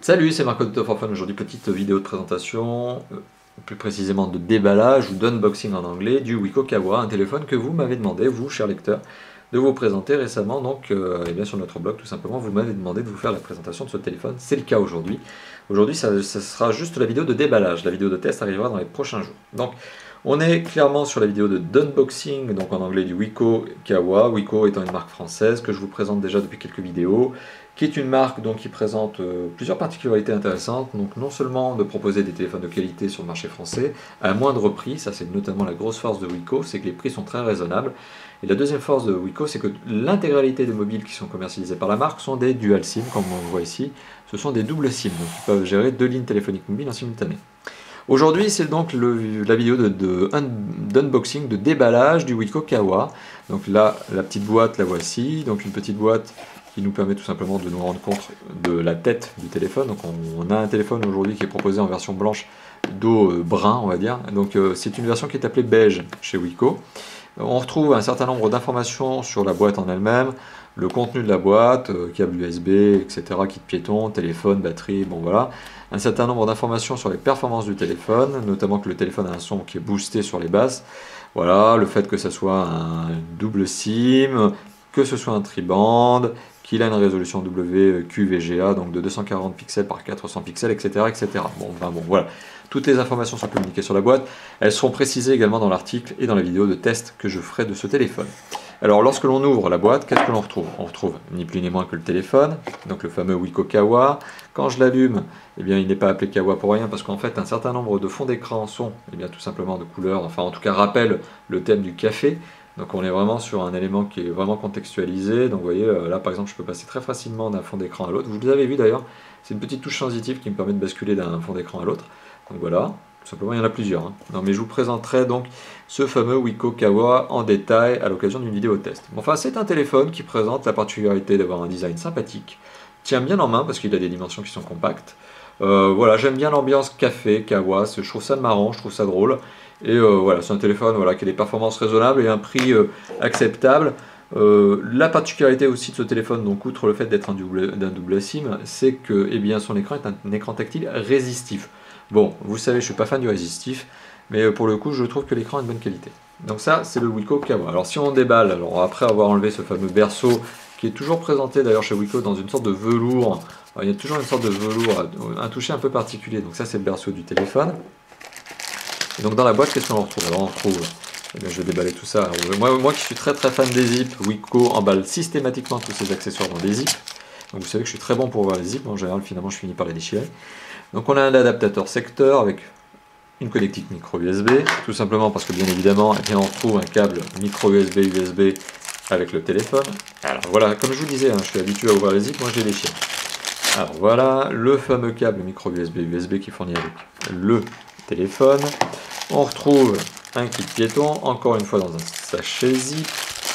Salut, c'est Marco de Top for Fun. Aujourd'hui, petite vidéo de présentation, plus précisément de déballage ou d'unboxing en anglais du Wiko Kawa, un téléphone que vous m'avez demandé, vous, chers lecteurs, de vous présenter récemment. Donc, et bien sur notre blog, tout simplement, vous m'avez demandé de vous faire la présentation de ce téléphone. C'est le cas aujourd'hui. Aujourd'hui, ça sera juste la vidéo de déballage. La vidéo de test arrivera dans les prochains jours. Donc, on est clairement sur la vidéo d'unboxing, donc en anglais du Wiko Kawa. Wiko étant une marque française que je vous présente déjà depuis quelques vidéos, qui est une marque donc, qui présente plusieurs particularités intéressantes. Donc non seulement de proposer des téléphones de qualité sur le marché français à moindre prix, ça c'est notamment la grosse force de Wiko, c'est que les prix sont très raisonnables. Et la deuxième force de Wiko, c'est que l'intégralité des mobiles qui sont commercialisés par la marque sont des dual SIM, comme on le voit ici. Ce sont des doubles SIM, donc ils peuvent gérer deux lignes téléphoniques mobiles en simultané. Aujourd'hui, c'est donc la vidéo d'unboxing, de déballage du Wiko Kawa. Donc là, la petite boîte, la voici. Donc une petite boîte qui nous permet tout simplement de nous rendre compte de la tête du téléphone. Donc on a un téléphone aujourd'hui qui est proposé en version blanche dos brun, on va dire. Donc c'est une version qui est appelée beige chez Wiko. On retrouve un certain nombre d'informations sur la boîte en elle-même, le contenu de la boîte, câble USB, etc., kit piéton, téléphone, batterie, bon voilà. Un certain nombre d'informations sur les performances du téléphone, notamment que le téléphone a un son qui est boosté sur les basses. Voilà, le fait que ce soit un double SIM, que ce soit un triband, qu'il a une résolution WQVGA, donc de 240 pixels par 400 pixels, etc. etc. Bon, voilà. Toutes les informations sont communiquées sur la boîte. Elles seront précisées également dans l'article et dans la vidéo de test que je ferai de ce téléphone. Alors, lorsque l'on ouvre la boîte, qu'est-ce que l'on retrouve? On retrouve ni plus ni moins que le téléphone, donc le fameux Wiko Kawa. Quand je l'allume, eh bien, il n'est pas appelé Kawa pour rien, parce qu'en fait, un certain nombre de fonds d'écran sont eh bien, tout simplement de couleur, enfin en tout cas rappellent le thème du café. Donc on est vraiment sur un élément qui est vraiment contextualisé. Donc vous voyez, là par exemple, je peux passer très facilement d'un fond d'écran à l'autre. Vous l'avez vu d'ailleurs, c'est une petite touche sensitive qui me permet de basculer d'un fond d'écran à l'autre. Donc voilà, tout simplement il y en a plusieurs. Non mais je vous présenterai donc ce fameux Wiko Kawa en détail à l'occasion d'une vidéo test. Enfin c'est un téléphone qui présente la particularité d'avoir un design sympathique, tient bien en main parce qu'il a des dimensions qui sont compactes. Voilà, j'aime bien l'ambiance café, Kawa, je trouve ça marrant, je trouve ça drôle. Et voilà, c'est un téléphone voilà, qui a des performances raisonnables et un prix acceptable. La particularité aussi de ce téléphone, donc outre le fait d'être d'un double SIM, c'est que eh bien, son écran est un écran tactile résistif. Bon, vous savez, je ne suis pas fan du résistif, mais pour le coup, je trouve que l'écran est de bonne qualité. Donc ça, c'est le Wiko Kawa. Alors si on déballe, alors après avoir enlevé ce fameux berceau, qui est toujours présenté d'ailleurs chez Wiko dans une sorte de velours, il y a toujours une sorte de velours, un toucher un peu particulier, donc ça c'est le berceau du téléphone. Et donc dans la boîte, qu'est-ce qu'on retrouve? Alors on retrouve, eh bien, je vais déballer tout ça. Alors, moi qui suis très fan des zips, Wiko emballe systématiquement tous ses accessoires dans des zips. Donc vous savez que je suis très bon pour ouvrir les zips, en général finalement je finis par les déchirer. Donc on a un adaptateur secteur avec une connectique micro USB, tout simplement parce que bien évidemment, eh bien, on retrouve un câble micro USB avec le téléphone. Alors voilà, comme je vous disais, hein, je suis habitué à ouvrir les zips, moi je les déchire. Alors voilà, le fameux câble micro USB qui fournit avec le téléphone. On retrouve un kit piéton, encore une fois dans un sachet zip.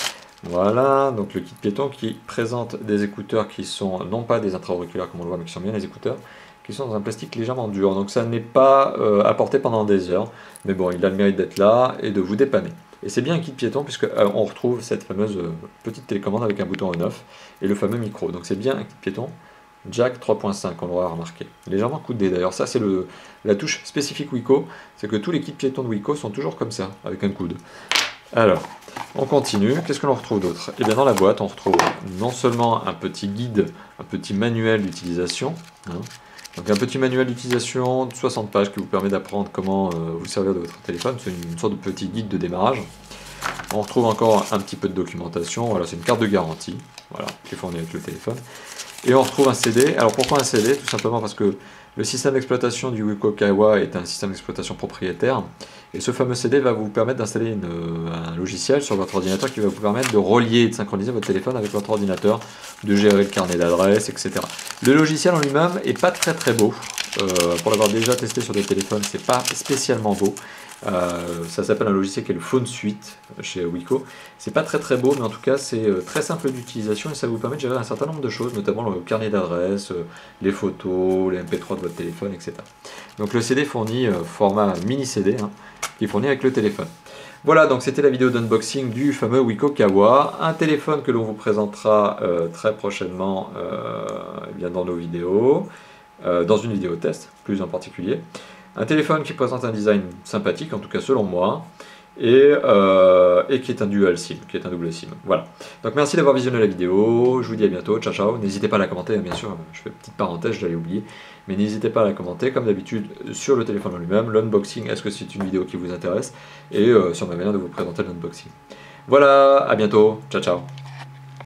Voilà, donc le kit piéton qui présente des écouteurs qui sont non pas des intra-auriculaires comme on le voit, mais qui sont bien des écouteurs, qui sont dans un plastique légèrement dur. Donc ça n'est pas à porter pendant des heures, mais bon, il a le mérite d'être là et de vous dépanner. Et c'est bien un kit piéton puisque on retrouve cette fameuse petite télécommande avec un bouton on-off et le fameux micro. Donc c'est bien un kit piéton. Jack 3.5, on l'aura remarqué. Légèrement coudé d'ailleurs, ça c'est la touche spécifique Wiko, c'est que tous les kits piétons de Wiko sont toujours comme ça, avec un coude. Alors, on continue, qu'est-ce que l'on retrouve d'autre? Et bien dans la boîte, on retrouve non seulement un petit guide, un petit manuel d'utilisation, hein, donc un petit manuel d'utilisation de 60 pages qui vous permet d'apprendre comment vous servir de votre téléphone, c'est une sorte de petit guide de démarrage. On retrouve encore un petit peu de documentation, voilà, c'est une carte de garantie, voilà, qui est fournie avec le téléphone. Et on retrouve un CD. Alors pourquoi un CD? Tout simplement parce que le système d'exploitation du Wiko Kawa est un système d'exploitation propriétaire. Et ce fameux CD va vous permettre d'installer un logiciel sur votre ordinateur qui va vous permettre de relier et de synchroniser votre téléphone avec votre ordinateur, de gérer le carnet d'adresses, etc. Le logiciel en lui-même est pas très beau. Pour l'avoir déjà testé sur des téléphones, c'est pas spécialement beau. Ça s'appelle un logiciel qui est le Phone Suite chez Wiko. C'est pas très beau, mais en tout cas c'est très simple d'utilisation et ça vous permet de gérer un certain nombre de choses, notamment le carnet d'adresses, les photos, les MP3 de votre téléphone, etc. Donc le CD fournit format mini CD, hein, qui est fourni avec le téléphone. Voilà, donc c'était la vidéo d'unboxing du fameux Wiko Kawa, un téléphone que l'on vous présentera très prochainement eh bien dans nos vidéos. dans une vidéo test, plus en particulier. Un téléphone qui présente un design sympathique, en tout cas selon moi, et qui est un dual SIM, qui est un double SIM. Voilà. Donc merci d'avoir visionné la vidéo, je vous dis à bientôt, ciao ciao. N'hésitez pas à la commenter, bien sûr, je fais une petite parenthèse, je l'avais oublié, mais n'hésitez pas à la commenter, comme d'habitude, sur le téléphone en lui-même, l'unboxing, est-ce que c'est une vidéo qui vous intéresse, et sur ma manière de vous présenter l'unboxing. Voilà, à bientôt, ciao ciao.